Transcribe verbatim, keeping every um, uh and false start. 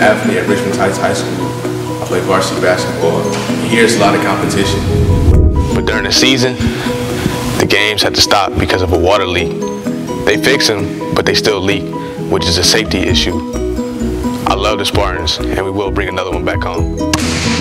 athlete at Richmond Heights High School. I play varsity basketball. And here's a lot of competition. But during the season, the games had to stop because of a water leak. They fix them, but they still leak, which is a safety issue. I love the Spartans, and we will bring another one back home.